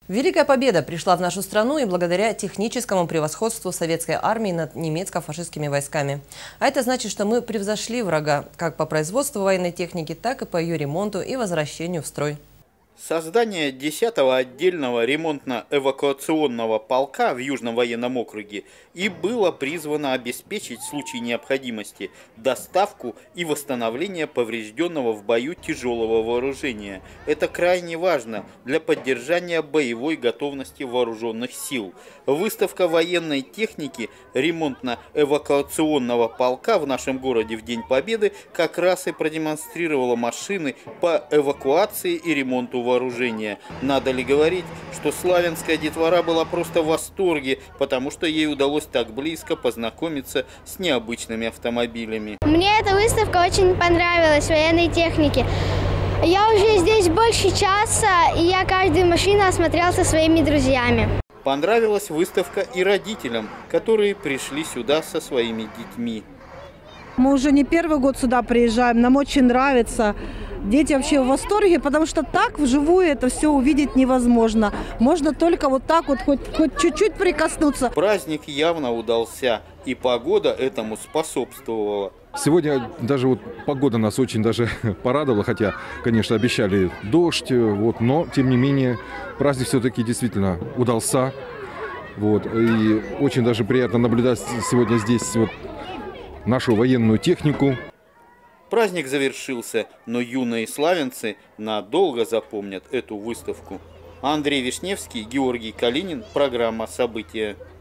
Великая победа пришла в нашу страну и благодаря техническому превосходству советской армии над немецко-фашистскими войсками. А это значит, что мы превзошли врага как по производству военной техники, так и по ее ремонту и возвращению в строй. Создание 10-го отдельного ремонтно-эвакуационного полка в Южном военном округе и было призвано обеспечить в случае необходимости доставку и восстановление поврежденного в бою тяжелого вооружения. Это крайне важно для поддержания боевой готовности вооруженных сил. Выставка военной техники ремонтно-эвакуационного полка в нашем городе в День Победы как раз и продемонстрировала машины по эвакуации и ремонту вооружения. Надо ли говорить, что славянская детвора была просто в восторге, потому что ей удалось так близко познакомиться с необычными автомобилями. Мне эта выставка очень понравилась, военной техники. Я уже здесь больше часа, и я каждую машину осмотрел со своими друзьями. Понравилась выставка и родителям, которые пришли сюда со своими детьми. Мы уже не первый год сюда приезжаем, нам очень нравится. Дети вообще в восторге, потому что так вживую это все увидеть невозможно. Можно только вот так вот хоть чуть-чуть прикоснуться. Праздник явно удался, и погода этому способствовала. Сегодня даже вот погода нас очень даже порадовала, хотя, конечно, обещали дождь, но тем не менее праздник все-таки действительно удался. И очень даже приятно наблюдать сегодня здесь нашу военную технику. Праздник завершился, но юные славянцы надолго запомнят эту выставку. Андрей Вишневский, Георгий Калинин. Программа «События».